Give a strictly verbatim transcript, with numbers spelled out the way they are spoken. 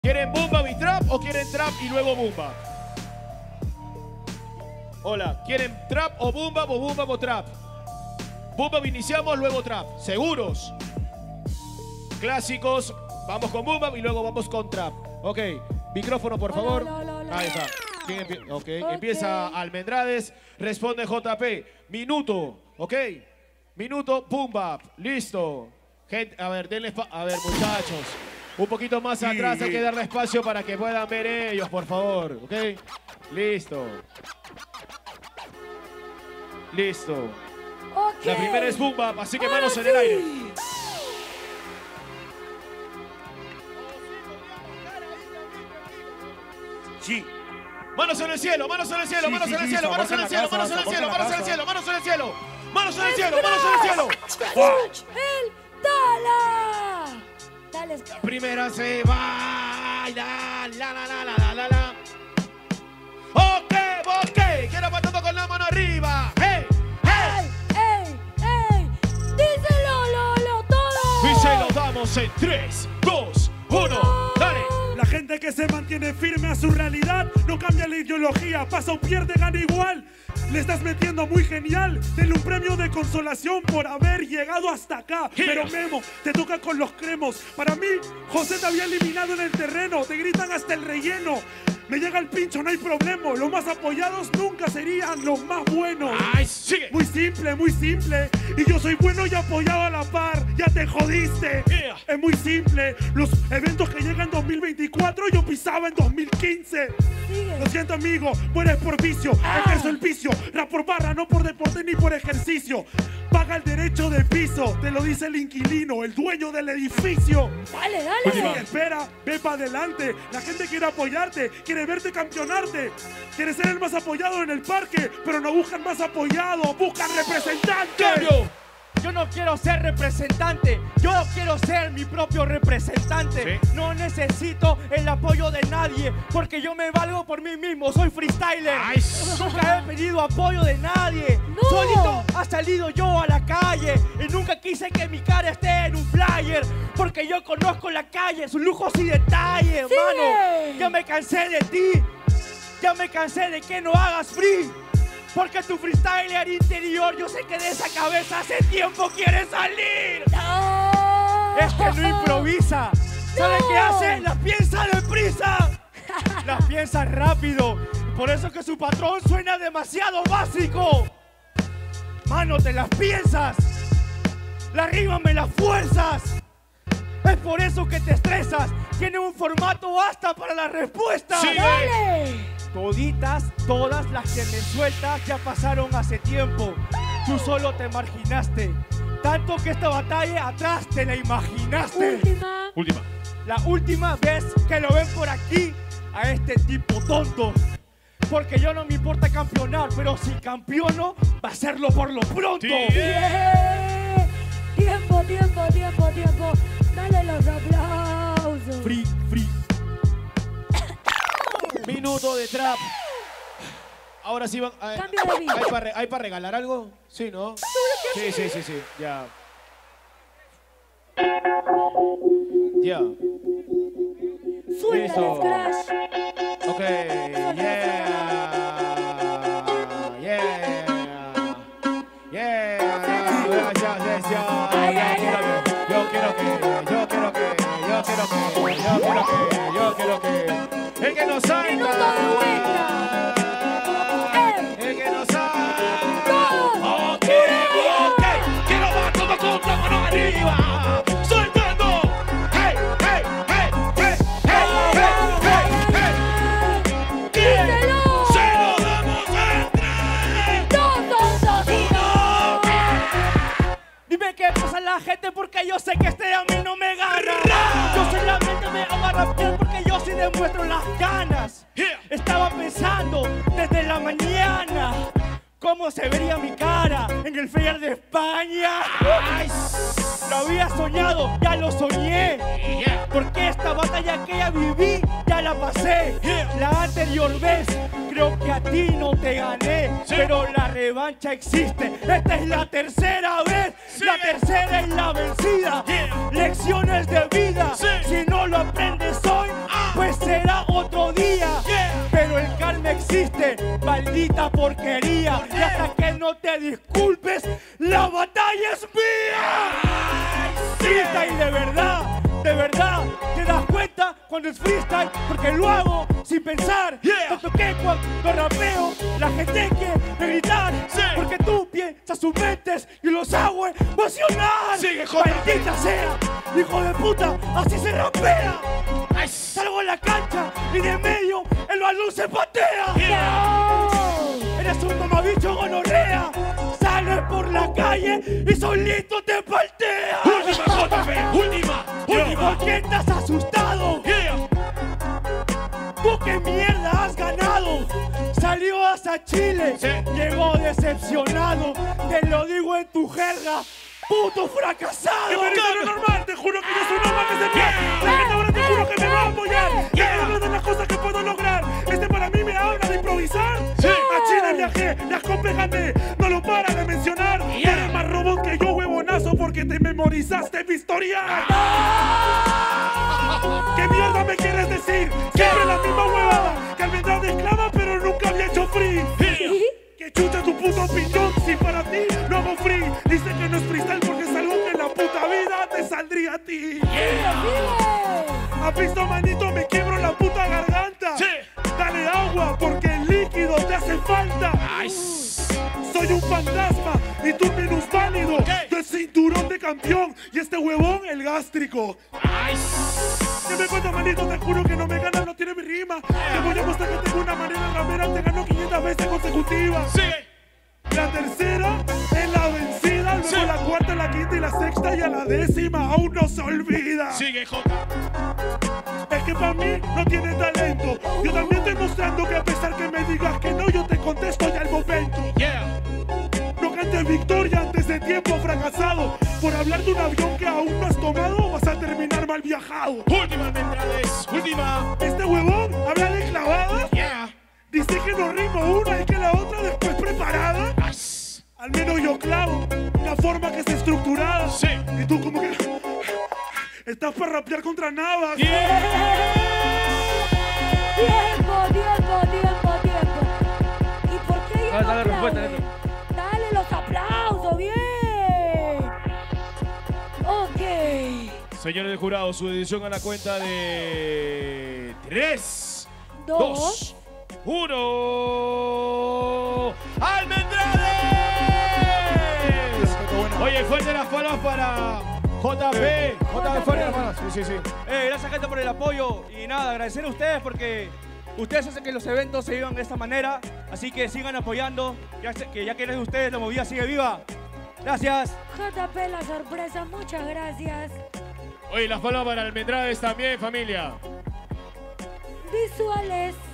¿Quieren Boom Bap y Trap o quieren Trap y luego Boom Bap? Hola, ¿quieren Trap o Boom Bap o Boom Bap o Trap? Boom Bap iniciamos, luego Trap. ¿Seguros? Clásicos, vamos con Boom Bap y luego vamos con Trap. Ok, micrófono por favor. Hola, hola, hola. Ahí está. ¿Quién empie okay. Ok. Empieza Almendrades, responde J P. Minuto, ok. Minuto, Boom Bap. Listo. Gente, a ver, denle a ver, muchachos. Un poquito más Sí. atrás, hay que darle espacio para que puedan ver ellos, por favor. ¿Ok? Listo. Listo. Ok. La primera es Boom Bap, así que Ahora manos en sí. el aire. Sí. Manos en el cielo, manos en el cielo, Sí, manos sí, en el sí, cielo, manos en el aporta cielo, la manos en el casa, cielo, aporta manos la en el casa. cielo, manos en el cielo. Manos en el cielo, manos en el cielo. El Tala. Dale, es- Primera se va. La, la, la, la, la, la, la. Ok, ok. Quiero matando con la mano arriba. Hey, hey. ¡Ey! ¡Ey! ¡Díselo, Lolo, todo! Y se lo damos en tres, dos, uno. Dale. La gente que se mantiene firme a su realidad no cambia la ideología, pasa o pierde, gana igual. Le estás metiendo muy genial. Denle un premio de consolación por haber llegado hasta acá. Pero Memo, te toca con los cremos. Para mí, José te había eliminado en el terreno. Te gritan hasta el relleno. Me llega el pincho, no hay problema. Los más apoyados nunca serían los más buenos. Ay, sigue. Muy simple, muy simple. Y yo soy bueno y apoyado a la par. Ya te jodiste. Yeah. Es muy simple. Los eventos que llegan en dos mil veinticuatro yo pisaba en dos mil quince. Sigue. Lo siento, amigo, mueres por vicio. Ejerzo el vicio. Rap por barra, no por deporte ni por ejercicio. Paga el derecho de piso. Te lo dice el inquilino, el dueño del edificio. Dale, dale. Última. Espera, ve para adelante. La gente quiere apoyarte, quiere verte campeonarte. Quiere ser el más apoyado en el parque, pero no buscan más apoyado, buscan representantes. Cambio. Yo no quiero ser representante, yo quiero ser mi propio representante. Sí. No necesito el apoyo de nadie, porque yo me valgo por mí mismo, soy freestyler. Ay, Nunca he pedido apoyo de nadie. No. Solito ha salido yo a la calle y nunca quise que mi cara esté en un flyer, porque yo conozco la calle, sus lujos y detalles, Sí. mano. Ya me cansé de ti, ya me cansé de que no hagas free. Porque tu freestyler interior, yo sé que de esa cabeza hace tiempo quiere salir. No. Es que no improvisa. ¿Sabe No. qué hace? Las piensa deprisa. Las piensa rápido. Por eso que su patrón suena demasiado básico. Mano, te las piensas. La rima me las fuerzas. Es por eso que te estresas. Tiene un formato hasta para la respuesta. Sí. Dale. Toditas, todas las que me sueltas ya pasaron hace tiempo. Tú solo te marginaste. Tanto que esta batalla atrás te la imaginaste. Última. Última. La última vez que lo ven por aquí a este tipo tonto. Porque yo no me importa campeonar, pero si campeono, va a serlo por lo pronto. Sí. Yeah. Tiempo, tiempo, tiempo, tiempo. Dale los aplausos. Free, free. Minuto de Trap. Ahora sí van. Hay, Cambio de beat. ¿Hay para re, pa regalar algo? Sí, ¿no? Sí, sí, sí, sí. Ya. Ya. Suelta el Listo. scratch. Ok. Yeah. Yeah. Yeah. Gracias, gracias. Ay, ay, Yo quiero que, yo quiero que, yo quiero que, yo quiero que, yo quiero que. El que no salga. Minuto de vuelta. Eh. El que no salga. Dos. Ok, ok. Quiero más todo con la mano arriba. Soltando. Hey, hey, hey, hey, hey, hey, hey, hey. Díselo. Se lo damos en tres. Dos, dos, dos, Uno. Dime qué pasa la gente porque yo sé que este a mí no me gana. Yo solamente me hago a rapear porque yo sí demuestro las ganas. Yeah. Estaba pensando desde la mañana cómo se vería mi cara en el Fair de España. Ay, Lo había soñado, ya lo soñé. yeah. Porque esta batalla que ya viví, ya la pasé. Yeah. La anterior vez, creo que a ti no te gané. Sí. Pero la revancha existe. Esta es la tercera vez. Sí. La tercera es la vencida. Yeah. Lecciones de vida. Sí. Si no lo aprendes hoy, Ah. maldita porquería. Y hasta que no te disculpes, la batalla es mía. Freestyle de verdad, de verdad, te das cuenta cuando es freestyle, porque lo hago sin pensar. Yeah. Tanto que cuando rapeo, la gente quiere gritar, Sí. porque tú piensas sus mentes y los hago emocionar. Sigue, J P. Maldita sea, hijo de puta, así se rapea. Ay, Salgo a la cancha y de medio el balón se patea. No. Eres un mamabicho gonorrea. Sales por la calle y solito te paltea. última, J P, última, última. ¿Por qué estás asustado? Yeah. ¿Tú qué mierda has ganado? Salió hasta Chile, Sí. llegó decepcionado. Te lo digo en tu jerga, puto fracasado. Que me dice lo normal, te juro que yo soy normal que se pierde. La gente ahora te juro que me va a apoyar. Que me habla de las cosas que puedo lograr. Este para mí me habla de improvisar. Sí. A Chile viajé, las compras gané. No lo para de mencionar. Yeah. Eres más robot que yo, huevonazo, porque te memorizaste mi historia. ¿Qué mierda me quieres decir? Siempre la misma huevada. Que Almendral de esclava, pero nunca había hecho free. Yeah. Que chucha tu puto opinión, si para ti lo hago free. Dice que no es freestyle porque es algo que en la puta vida te saldría a ti. ¿Has visto, manito? Me quiebro la puta garganta. Sí. Dale agua porque el líquido te hace falta. Ay, Soy un fantasma y tú minusválido. Ok. Yo el cinturón de campeón y este huevón el gástrico. ay, ¿Qué me cuentas, manito? Te juro que no me ganas, no tiene mi rima. Te voy a mostrar que tengo una manera ramera. Te gano quinientas veces consecutivas. sigue. La tercera es la vencida, luego Sí. la cuarta, la quinta y la sexta y a la décima aún no se olvida. Sigue, J. Es que para mí no tiene talento. Yo también estoy mostrando que a pesar que me digas que no, yo te contesto ya al momento. Yeah. No cantes victoria antes de tiempo, fracasado. Por hablar de un avión que aún no has tomado, vas a terminar mal viajado. Última, Almendrales. Última. Este huevón habla de clavadas, Yeah. dice que no rimo una y que la otra después preparada. Ay, Al menos yo clavo una forma que es estructurada. Sí. Y tú como que estás para rapear contra Navas. yeah. Tiempo, tiempo, tiempo, tiempo. ¿Y por qué ya Dale, no dale, respuesta, aplauden? Dale los aplausos, bien. Ok. Señores del jurado, su decisión a la cuenta de tres, Dos. dos, uno. ¡Almendrales! Oye, fuerte las palmas para J P. J P, fuerte las palmas. Sí, sí, sí. Eh, gracias, gente, por el apoyo. Y nada, agradecer a ustedes porque ustedes hacen que los eventos se vivan de esta manera. Así que sigan apoyando, ya sé que ya que eres de ustedes, la movida sigue viva. Gracias. J P, la sorpresa, muchas gracias. Oye, las palmas para Almendrales también, familia. Visuales.